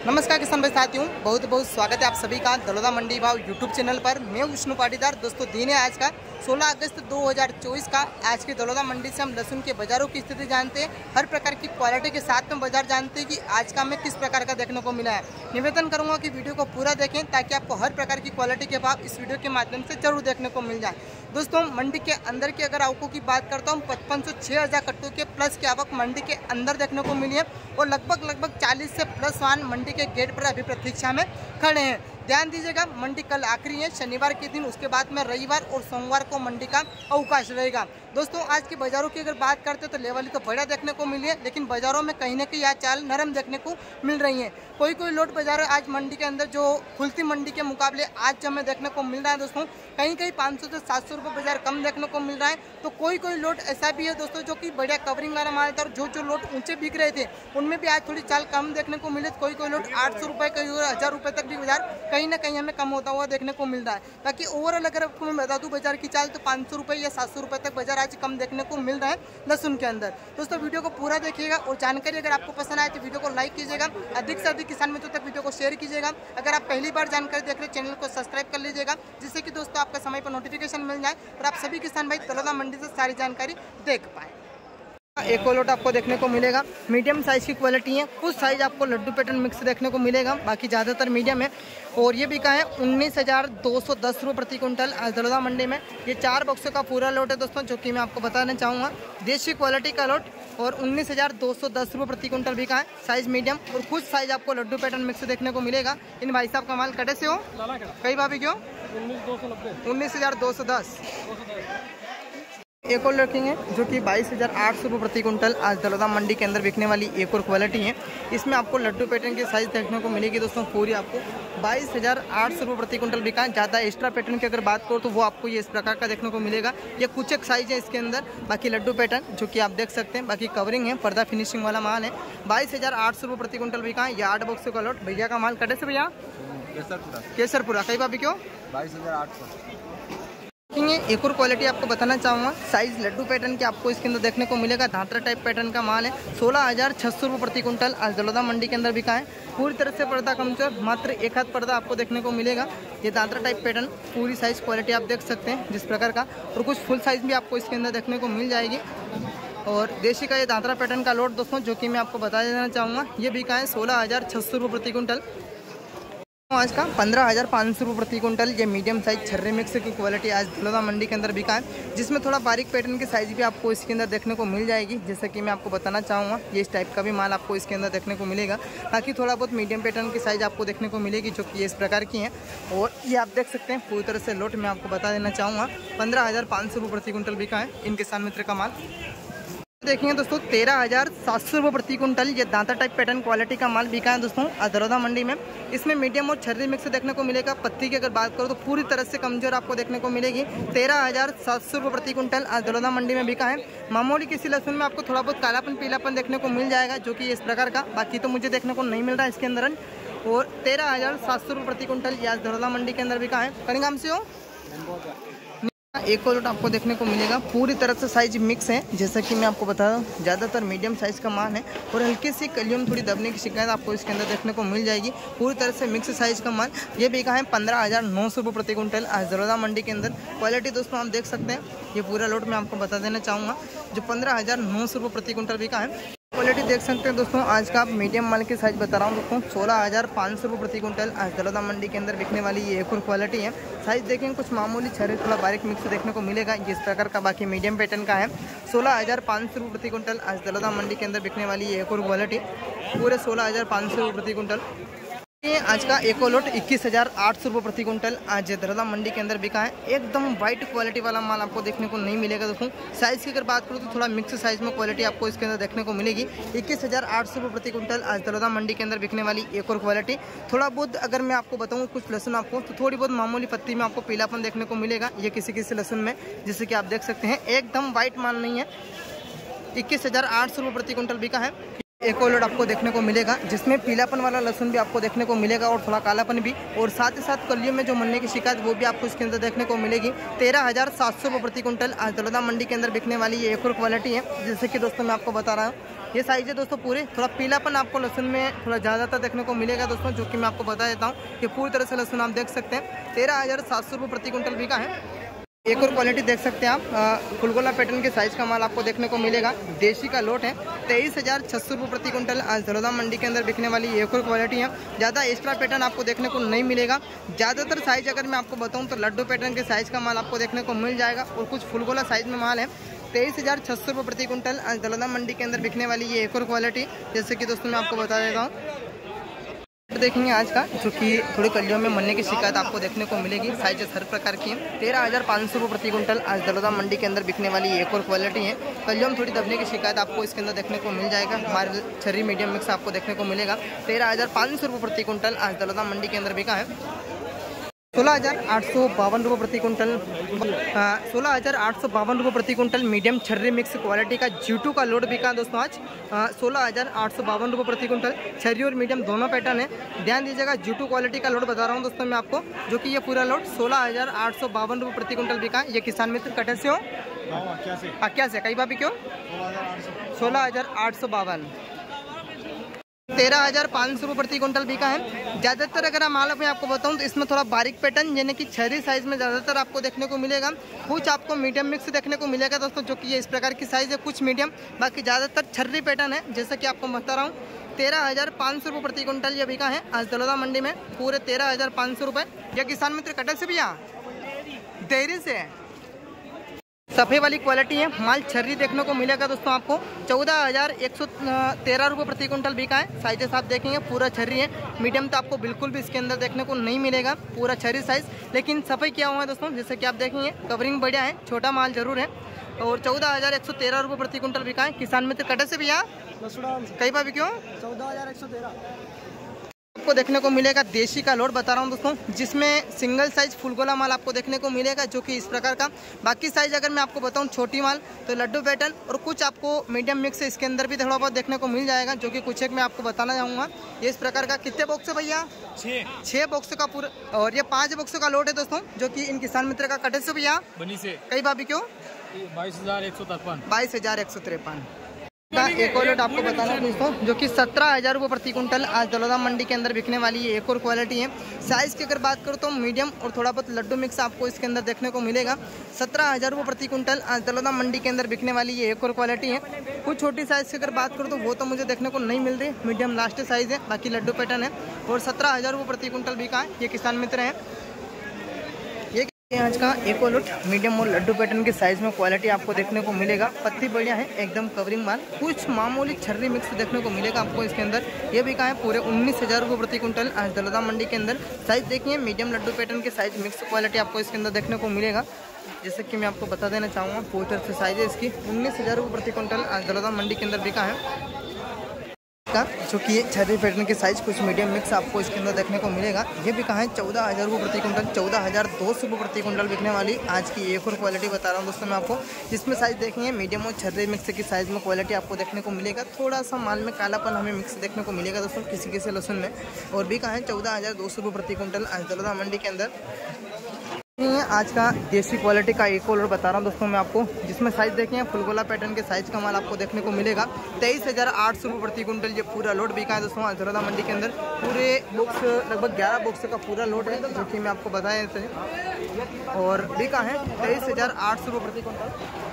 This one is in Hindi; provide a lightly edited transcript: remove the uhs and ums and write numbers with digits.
नमस्कार किसान भाई साथियों, बहुत बहुत स्वागत है आप सभी का दलोदा मंडी भाव यूट्यूब चैनल पर। मैं विष्णु पाटीदार। दोस्तों दिन है आज का 16 अगस्त 2024 का। आज की दलोदा मंडी से हम लहसुन के बाजारों की स्थिति जानते हैं, हर प्रकार की क्वालिटी के साथ में बाजार जानते हैं कि आज का हमें किस प्रकार का देखने को मिला है। निवेदन करूंगा कि वीडियो को पूरा देखें ताकि आपको हर प्रकार की क्वालिटी के भाव इस वीडियो के माध्यम से जरूर देखने को मिल जाए। दोस्तों मंडी के अंदर की अगर आवकों की बात करता हूँ, 5500-6000 कट्टों के प्लस की आवक मंडी के अंदर देखने को मिली है और लगभग 40 से प्लस वाहन मंडी के गेट पर अभी प्रतीक्षा में खड़े हैं। ध्यान दीजिएगा, मंडी कल आखिरी है, शनिवार के दिन, उसके बाद में रविवार और सोमवार को मंडी का अवकाश रहेगा। दोस्तों आज के बाजारों की अगर बात करते हैं तो लेवल तो बढ़िया देखने को मिली है, लेकिन बाजारों में कहीं ना कहीं यह चाल नरम देखने को मिल रही है। कोई लोट बाजार आज मंडी के अंदर जो खुलती मंडी के मुकाबले आज जो हमें देखने को मिल रहा है दोस्तों, कहीं 500 से 700 रुपये बाजार कम देखने को मिल रहा है। तो कोई लोट ऐसा भी है दोस्तों जो कि बढ़िया कवरिंग वाला माल था और जो लोट ऊंचे बिक रहे थे उनमें भी आज थोड़ी चाल कम देखने को मिले। कोई लोट 800 रुपये, कई 1000 रुपये तक भी बाजार कहीं ना कहीं हमें कम होता हुआ देखने को मिल रहा है। बाकी ओवरऑल अगर आपको मैं बता दूं बाजार की चाल तो 500 रुपये या 700 रुपये तक बाजार आज कम देखने को मिल रहा है लहसुन के अंदर। दोस्तों वीडियो को पूरा देखिएगा और जानकारी अगर आपको पसंद आए तो वीडियो को लाइक कीजिएगा, अधिक से अधिक किसान मित्रों तक वीडियो को शेयर कीजिएगा। अगर आप पहली बार जानकारी देख रहे हैं चैनल को सब्सक्राइब कर लीजिएगा, जिससे कि दोस्तों आपका समय पर नोटिफिकेशन मिल जाए और आप सभी किसान भाई दलोदा मंडी से सारी जानकारी देख पाए। एक और लोट आपको देखने को मिलेगा, मीडियम साइज की क्वालिटी है, कुछ साइज आपको लड्डू पैटर्न मिक्स देखने को मिलेगा, बाकी ज़्यादातर मीडियम है। और ये बिका है 19,210 रुपये प्रति कुंटल आज दलोदा मंडी में। ये 4 बक्सों का पूरा लोट है दोस्तों, जो कि मैं आपको बताना चाहूँगा, देशी क्वालिटी का लोट। और 19,210 रुपये प्रति कुंटल बिका है, साइज मीडियम। और कुछ साइज आपको लड्डू पैटर्न मिक्स देखने को मिलेगा। इन भाई साहब का माल कटे से हो कई भाभी क्यों 19,210। एक और रखेंगे जो कि 22,800 रुपये प्रति कुंटल आज दलोदा मंडी के अंदर बिकने वाली एक और क्वालिटी है। इसमें आपको लड्डू पैटर्न की साइज देखने को मिलेगी दोस्तों, पूरी आपको 22,800 रुपये प्रति कुंटल बिका है। ज़्यादा एक्स्ट्रा पैटर्न की अगर बात करो तो वो आपको ये इस प्रकार का देखने को मिलेगा। ये कुछ एक साइज है इसके अंदर, बाकी लड्डू पैटर्न जो कि आप देख सकते हैं, बाकी कवरिंग है, पर्दा फिनिशिंग वाला माल है। 22,800 रुपये प्रति कुंटल बिका है। ये 8 बक्सों का लोट। भैया का माल कटे से भैया केसरपुरा कई भाभी क्यों 22,800। एक और क्वालिटी आपको बताना चाहूँगा, साइज लड्डू पैटर्न के आपको इसके अंदर देखने को मिलेगा। धातरा टाइप पैटर्न का माल है। 16,600 रुपये प्रति कुंटल आज दलोदा मंडी के अंदर बिका है। पूरी तरह से पर्दा कमजोर, मात्र एक हाथ पर्दा आपको देखने को मिलेगा। ये दांतरा टाइप पैटर्न पूरी साइज क्वालिटी आप देख सकते हैं जिस प्रकार का, और कुछ फुल साइज भी आपको इसके अंदर देखने को मिल जाएगी। और देशी का ये दांतरा पैटर्न का लोट दोस्तों, जो कि मैं आपको बता देना चाहूँगा, ये बिका है 16,600 रुपये प्रति कुंटल। आज का 15,500 रुपये प्रति कुंटल ये मीडियम साइज छर्रे मिक्स की क्वालिटी आज दलोदा मंडी के अंदर बिका है, जिसमें थोड़ा बारीक पैटर्न की साइज भी आपको इसके अंदर देखने को मिल जाएगी। जैसे कि मैं आपको बताना चाहूँगा, ये इस टाइप का भी माल आपको इसके अंदर देखने को मिलेगा। बाकी थोड़ा बहुत मीडियम पैटर्न की साइज आपको देखने को मिलेगी, जो कि इस प्रकार की है। और ये आप देख सकते हैं पूरी तरह से लोट मैं आपको बता देना चाहूँगा, 15,500 रुपये प्रति कुंटल बिका है इन किसान मित्र का माल। देखेंगे दोस्तों 13,700 रुपये प्रति कुंटल ये दांता टाइप पैटर्न क्वालिटी का माल बिका है दोस्तों दलोदा मंडी में। इसमें मीडियम और छर्री मिक्स देखने को मिलेगा। पत्ती की अगर बात करो तो पूरी तरह से कमजोर आपको देखने को मिलेगी। 13,700 रुपये प्रति कुंटल आज दलोदा मंडी में बिका है। मामूली किसी लहसुन में आपको थोड़ा बहुत कालापन पीलापन देखने को मिल जाएगा, जो कि इस प्रकार का, बाकी तो मुझे देखने को नहीं मिल रहा है इसके अंदर। और 13,700 रुपये प्रति कुंटल ये आज दलोदा मंडी के अंदर बिका है। कड़ीगाम से हो एक और लोट आपको देखने को मिलेगा। पूरी तरह से साइज मिक्स है, जैसा कि मैं आपको बता रहा हूँ, ज़्यादातर मीडियम साइज का माल है। और हल्की सी कलियों में थोड़ी दबने की शिकायत आपको इसके अंदर देखने को मिल जाएगी। पूरी तरह से मिक्स साइज का माल ये बिका है 15,900 रुपये प्रति कुंटल आज दलोदा मंडी के अंदर। क्वालिटी दोस्तों आप देख सकते हैं, ये पूरा लोट मैं आपको बता देना चाहूँगा, जो 15,900 रुपये प्रति कुंटल बिका है। क्वालिटी देख सकते हैं दोस्तों, आज का आप मीडियम माल की साइज बता रहा हूँ दोस्तों, 16,500 रुपये प्रति कुंटल आज दलोदा मंडी के अंदर बिकने वाली ये एक और क्वालिटी है। साइज देखेंगे कुछ मामूली छर्रे थोड़ा बारीक मिक्स देखने को मिलेगा इस प्रकार का, बाकी मीडियम पैटर्न का है। 16,500 रुपये प्रति कुंटल आज दलोदा मंडी के अंदर बिकने वाली ये एक और क्वालिटी, पूरे 16,500 रुपये प्रति कुंटल। आज का एक और लोट 21,800 रुपये प्रति कुंटल आज दलोदा मंडी के अंदर बिका है। एकदम वाइट क्वालिटी वाला माल आपको देखने को नहीं मिलेगा दोस्तों। साइज़ की अगर बात करूँ तो थोड़ा मिक्स साइज में क्वालिटी आपको इसके अंदर देखने को मिलेगी। 21,800 रुपये प्रति कुंटल आज दलोदा मंडी के अंदर बिकने वाली एक और क्वालिटी। थोड़ा बहुत अगर मैं आपको बताऊँ कुछ लहसुन आपको, तो थोड़ी बहुत मामूली पत्ती में आपको पीलापन देखने को मिलेगा ये किसी लहसुन में, जैसे कि आप देख सकते हैं। एकदम वाइट माल नहीं है। 21,800 रुपये प्रति कुंटल बिका है। एक और लोड आपको देखने को मिलेगा, जिसमें पीलापन वाला लहसुन भी आपको देखने को मिलेगा और थोड़ा कालापन भी, और साथ ही साथ कलियों में जो मरने की शिकायत वो भी आपको इसके अंदर देखने को मिलेगी। 13,700 रुपये प्रति कुंटल आज दलोदा मंडी के अंदर बिकने वाली ये एक और क्वालिटी है। जैसे कि दोस्तों मैं आपको बता रहा हूँ, ये साइज है दोस्तों पूरे। थोड़ा पीलापन आपको लहसुन में थोड़ा ज़्यादातर देखने को मिलेगा दोस्तों, जो कि मैं आपको बता देता हूँ कि पूरी तरह से लहसुन आप देख सकते हैं 13,700 रुपये प्रति कुंटल बिका है। एक और क्वालिटी देख सकते हैं आप, फुलगोला पैटर्न के साइज़ का माल आपको देखने को मिलेगा। देशी का लोट है, 23,600 रुपये प्रति कुंटल आज दलोदा मंडी के अंदर बिकने वाली एक और क्वालिटी है। ज़्यादा एक्स्ट्रा पैटर्न आपको देखने को नहीं मिलेगा। ज़्यादातर साइज़ अगर मैं आपको बताऊं तो लड्डू पैटर्न के साइज़ का माल आपको देखने को मिल जाएगा और कुछ फुलगोला साइज़ में माल है। 23,600 रुपये प्रति कुंटल आज दलोदा मंडी के अंदर बिकने वाली ये एक और क्वालिटी, जैसे कि दोस्तों मैं आपको बता देता हूँ। देखेंगे आज का, जो कि थोड़ी कलियों में मरने की शिकायत आपको देखने को मिलेगी। साइजेस हर प्रकार की है। 13,500 रुपये प्रति कुंटल आज दलोदा मंडी के अंदर बिकने वाली एक और क्वालिटी है। कलियों में थोड़ी दबने की शिकायत आपको इसके अंदर देखने को मिल जाएगा। हमारे छर्री मीडियम मिक्स आपको देखने को मिलेगा। 13,500 रुपये प्रति कुंटल आज दलोदा मंडी के अंदर बिका है। 16,852 रुपये प्रति कुंटल, 16,852 रुपये प्रति कुंटल मीडियम छर्री मिक्स क्वालिटी का G2 का लोड बिका दोस्तों आज 16,852 रुपये प्रति कुंटल। छर्री और मीडियम दोनों पैटर्न है। ध्यान दीजिएगा, G2 क्वालिटी का लोड बता रहा हूँ दोस्तों मैं आपको, जो कि ये पूरा लोड 16,852 रुपये प्रति कुंटल बिका। ये किसान मित्र कटर से हो क्या से कई बाबी क्यों 16,852, 13,500 रुपये प्रति कुंटल बिका है। ज़्यादातर अगर मैं माल में आपको बताऊं तो इसमें थोड़ा बारीक पैटर्न यानी कि छरी साइज़ में ज़्यादातर आपको देखने को मिलेगा। कुछ आपको मीडियम मिक्स देखने को मिलेगा दोस्तों, जो कि ये इस प्रकार की साइज़ है, कुछ मीडियम, बाकी ज़्यादातर छर्री पैटर्न है। जैसा कि आपको बता रहा हूँ 13,500 रुपये प्रति कुंटल ये बिका है आज दलोदा मंडी में, पूरे 13,500 रुपये। यह किसान मित्र कटर से भी यहाँ देरी से है। सफ़ेद वाली क्वालिटी है, माल छर्री देखने को मिलेगा दोस्तों आपको। 14,113 रुपये प्रति कुंटल बिका है। साइजेस आप देखेंगे पूरा छर्री है। मीडियम तो आपको बिल्कुल भी इसके अंदर देखने को नहीं मिलेगा, पूरा छर्री साइज, लेकिन सफ़ेद किया हुआ है दोस्तों, जैसे कि आप देखेंगे कवरिंग बढ़िया है, छोटा माल जरूर है। और 14,113 रुपये प्रति कुंटल बिका है। किसान मित्र कटर से भी कई बार भी क्यों 14,113 आपको देखने को मिलेगा। देशी का लोड बता रहा हूं दोस्तों, जिसमें सिंगल साइज फुलगोला माल आपको देखने को मिलेगा, जो कि इस प्रकार का। बाकी साइज अगर मैं आपको बताऊं छोटी माल तो लड्डू पैटर्न और कुछ आपको मीडियम मिक्स इसके अंदर भी थोड़ा बहुत देखने को मिल जाएगा, जो कि कुछ एक मैं आपको बताना चाहूँगा। ये इस प्रकार का कितने बॉक्स है भैया 6 बॉक्स का पूरा, और ये 5 बॉक्स का लोड है दोस्तों, जो कि इन किसान मित्र का कटे से भैया बनी से कई बाबी क्यों 22,153 का एक और लोट आपको बताना है दोस्तों, जो कि 17,000 रुपये प्रति कुंटल आज दलोदा मंडी के अंदर बिकने वाली ये एक और क्वालिटी है। साइज़ की अगर बात करूँ तो मीडियम और थोड़ा बहुत लड्डू मिक्स आपको इसके अंदर देखने को मिलेगा। 17,000 रुपये प्रति कुंटल आज दलोदा मंडी के अंदर बिकने वाली ये एक और क्वालिटी है। कुछ छोटी साइज़ की अगर बात करूँ तो वो तो मुझे देखने को नहीं मिल रही, मीडियम लास्ट साइज़ है, बाकी लड्डू पैटर्न है। और 17,000 रुपये प्रति कुंटल बिका है। ये किसान मित्र हैं। आज का एक और लुट मीडियम और लड्डू पैटर्न के साइज में क्वालिटी आपको देखने को मिलेगा। पत्ती बढ़िया है, एकदम कवरिंग माल, कुछ मामूली छर्री मिक्स देखने को मिलेगा आपको इसके अंदर। ये भी कहा है पूरे 19,000 रुपये प्रति कुंटल आज दलोदा मंडी के अंदर। साइज देखिए, मीडियम लड्डू पैटर्न के साइज मिक्स क्वालिटी आपको इसके अंदर देखने को मिलेगा। जैसे कि मैं आपको बता देना चाहूँगा, पूरी तरह से साइज है इसकी 19,000 रुपये प्रति कुंटल आज दलोदा मंडी के अंदर बिका है का, जो कि ये छर्री पैटर्न के साइज कुछ मीडियम मिक्स आपको इसके अंदर देखने को मिलेगा। ये भी कहा है 14,000 रुपये प्रति कुंटल, 14,200 रुपये प्रति कुंटल बिकने वाली आज की एक और क्वालिटी बता रहा हूँ दोस्तों मैं आपको, जिसमें साइज देखेंगे मीडियम और छर्री मिक्स की साइज में क्वालिटी आपको देखने को मिलेगा। थोड़ा सा माल में कालापन हमें मिक्स देखने को मिलेगा दोस्तों किसी किसी लहसुन में। और भी कहा है 14,200 रुपये प्रति कुंटल आज दलोदा मंडी के अंदर। आज का देसी क्वालिटी का एक और बता रहा हूँ दोस्तों मैं आपको, जिसमें साइज देखें फुलगोला पैटर्न के साइज का माल आपको देखने को मिलेगा। 23,800 रुपये प्रति कुंटल ये पूरा लोड बिका है दोस्तों आज दलोदा मंडी के अंदर। पूरे बॉक्स लगभग 11 बॉक्स का पूरा लोड है, जो कि मैं आपको बताया। और बिका है 23,800 रुपये प्रति कुंटल।